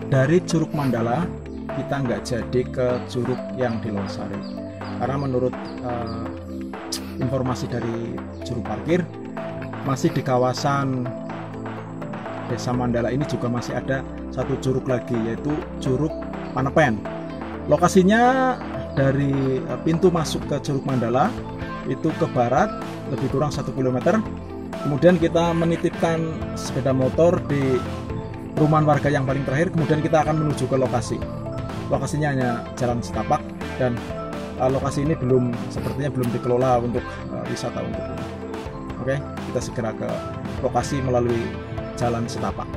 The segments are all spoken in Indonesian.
dari Curug Mandala kita nggak jadi ke curug yang di Losari, karena menurut informasi dari juru parkir, masih di kawasan Desa Mandala ini juga masih ada satu curug lagi, yaitu Curug Panepen. Lokasinya dari pintu masuk ke Curug Mandala itu ke barat lebih kurang 1 km. Kemudian kita menitipkan sepeda motor di perumahan warga yang paling terakhir, kemudian kita akan menuju ke lokasi. Lokasinya hanya jalan setapak, dan lokasi ini sepertinya belum dikelola untuk wisata untuk ini. Oke, kita segera ke lokasi melalui jalan setapak.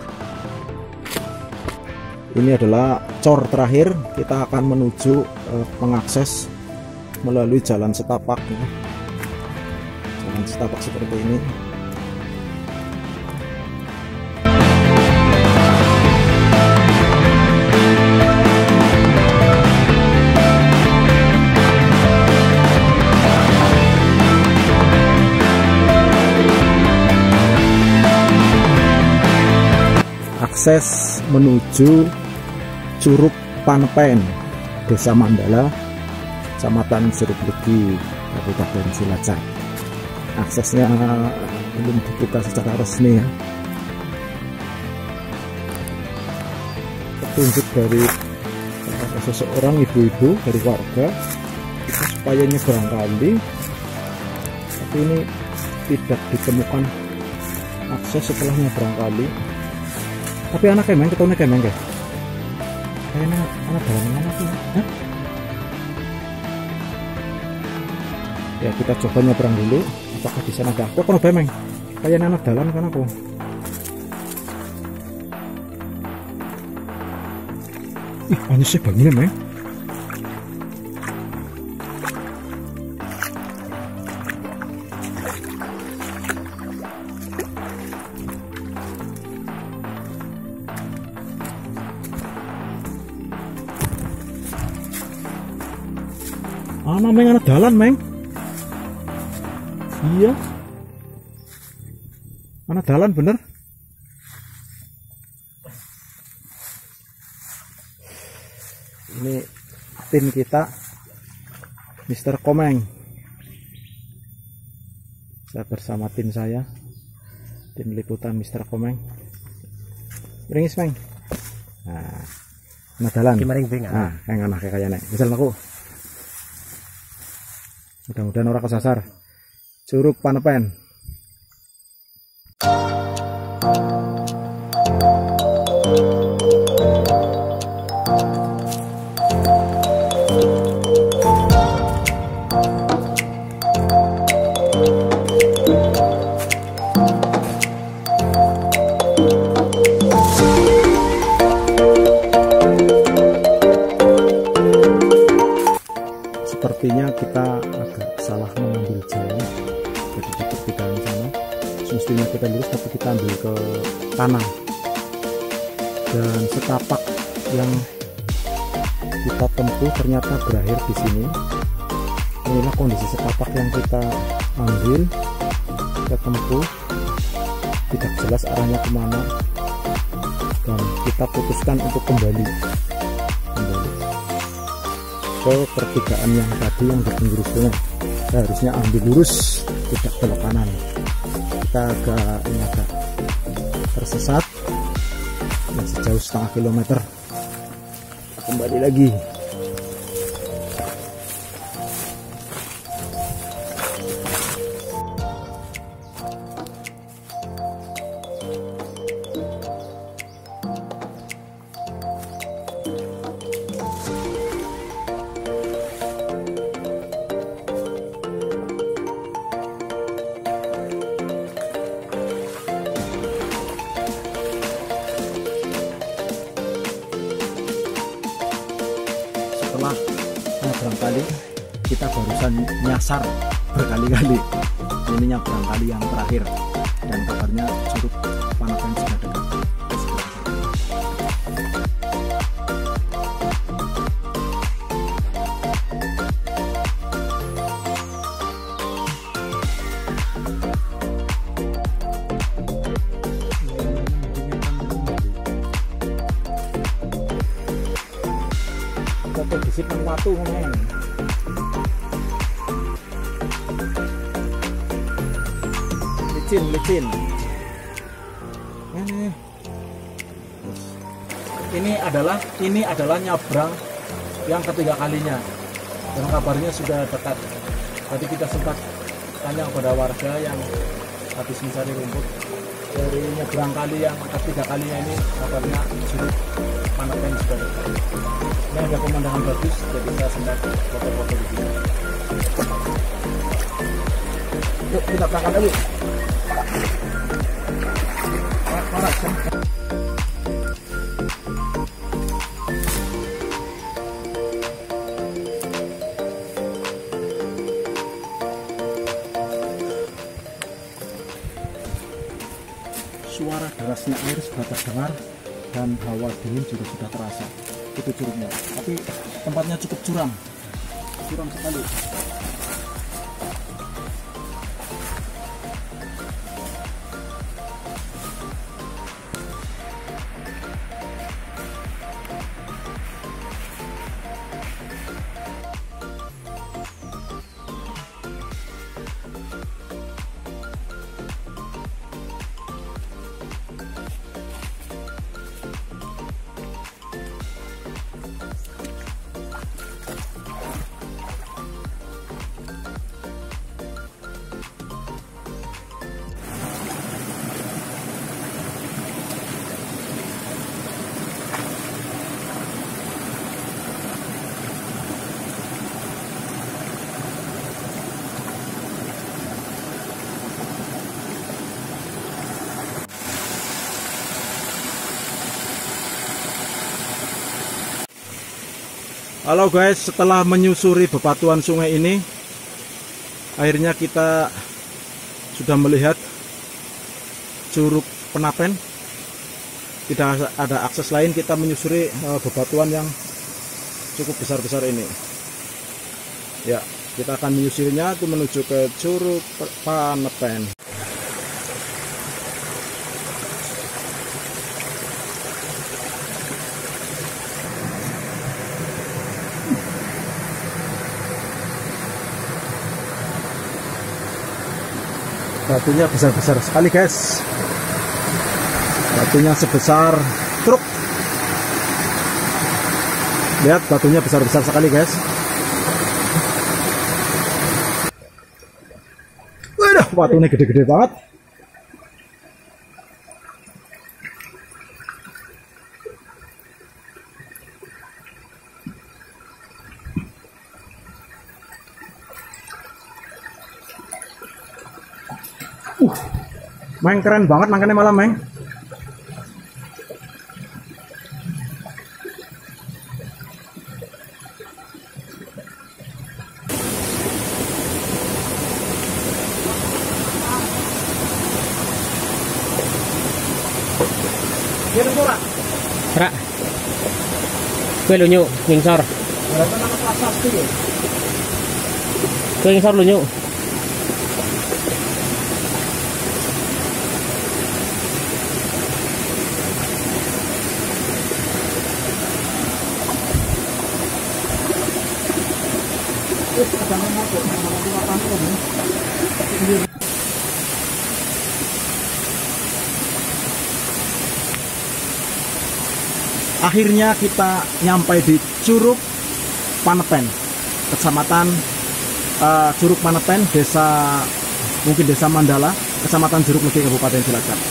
Ini adalah cor terakhir, kita akan menuju mengakses melalui jalan setapak. Jalan setapak seperti ini. Akses menuju Curug Panepen, Desa Mandala, Kecamatan Jeruk Legi, Kabupaten Cilacap. Aksesnya belum dibuka secara resmi ya. Petunjuk dari seseorang ibu-ibu dari warga itu supaya nyebrang kali, tapi ini tidak ditemukan akses setelah nyebrang kali. Tapi anak kemeng, ketemu kemeng guys. Kayaknya anak dalam mana sih? Hah? Ya kita coba nyebrang dulu. Apakah di sana ada aku? Aku kemeng. Kayaknya anak dalam kan aku. Ih, banyak sih bangunnya meng. Ana meng ana dalan meng. Iya. Ana dalan bener. Ini tim kita Mr. Komeng. Saya bersama tim saya. Tim liputan Mr. Komeng. Ringis meng. Nah, ana dalan. Nah, yang anak kayaknya misal aku. Mudah-mudahan orang kesasar. Curug Panepen. Sepertinya kita agak salah mengambil jalan, jadi dekat di dalam sana. Semestinya kita lurus, tapi kita ambil ke kanan. Dan setapak yang kita tempuh ternyata berakhir di sini. Inilah kondisi setapak yang kita ambil, kita tempuh. Tidak jelas arahnya kemana, dan kita putuskan untuk kembali ke pertigaan yang tadi yang di pinggir sungai. Kita harusnya ambil lurus, tidak belok kanan. Kita agak tersesat dan sejauh setengah kilometer. Kembali lagi. Setelah nyebrang kali, kita barusan nyasar berkali-kali. Ini nyebrang kali yang terakhir, dan kabarnya Curug Panepen sudah dekat. gesit nang watu ngomong. Licin. Ini adalah nyabrang yang ketiga kalinya. Dan kabarnya sudah dekat. Tadi kita sempat tanya kepada warga yang habis mencari rumput, dari nyebrang kali yang ketiga kalinya ini kabarnya Curug Panepen sudah dekat. Ini ada pemandangan bagus, jadi saya sempat foto-foto di sini. Yuk kita berangkat dulu. Suara derasnya air sudah terdengar dan hawa dingin juga sudah terasa. Itu curugnya, tapi tempatnya cukup curam sekali. Halo guys, setelah menyusuri bebatuan sungai ini, akhirnya kita sudah melihat Curug Penapen. Tidak ada akses lain, kita menyusuri bebatuan yang cukup besar-besar ini. Ya, kita akan menyusurinya itu menuju ke Curug Panepen. Batunya besar-besar sekali guys. Batunya sebesar truk. Lihat, batunya besar-besar sekali guys. Waduh, batunya gede-gede banget. Meng keren banget nangkanya malam, Meng. Rak. Kue lunyu ngingsor. Kue ngingsor lunyu. Akhirnya kita nyampai di Curug Panepen, kecamatan Curug Panepen, desa Mandala, kecamatan Jeruk Legi, Kabupaten Cilacap.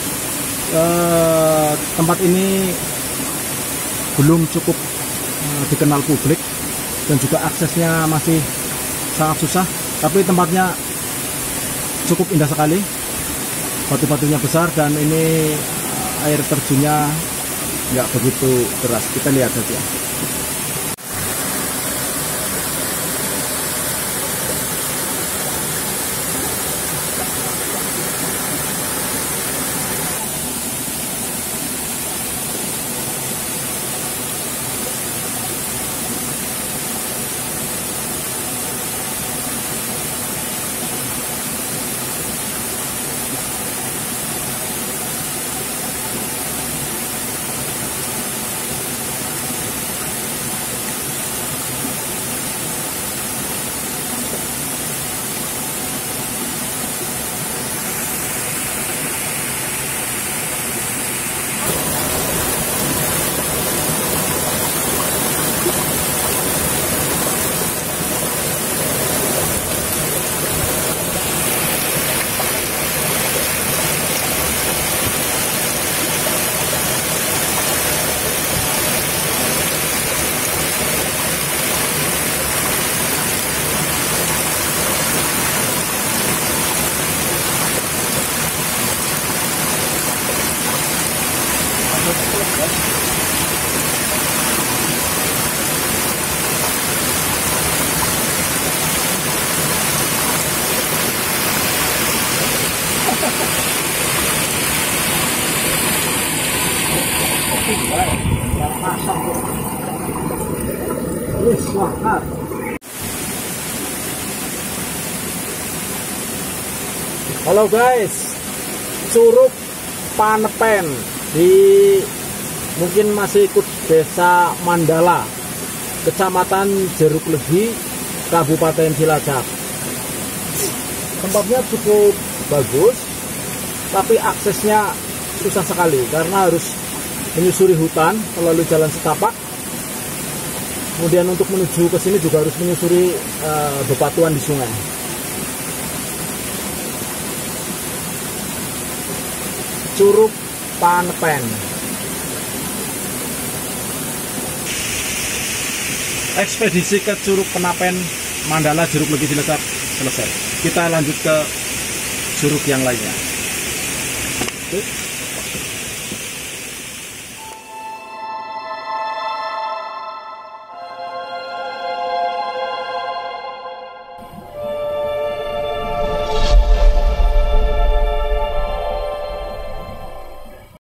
Tempat ini belum cukup dikenal publik dan juga aksesnya masih sangat susah, tapi tempatnya cukup indah sekali. Batu-batunya besar dan ini air terjunnya nggak begitu deras. Kita lihat saja. Halo guys, Curug Panepen di mungkin masih ikut desa Mandala, Kecamatan Jeruk Legi, Kabupaten Cilacap. Tempatnya cukup bagus, tapi aksesnya susah sekali karena harus menyusuri hutan melalui jalan setapak. Kemudian untuk menuju ke sini juga harus menyusuri bebatuan di sungai. Curug Panepen. Ekspedisi ke Curug Panepen Mandala Jeruk Legi Cilacap selesai. Kita lanjut ke curug yang lainnya. Oke.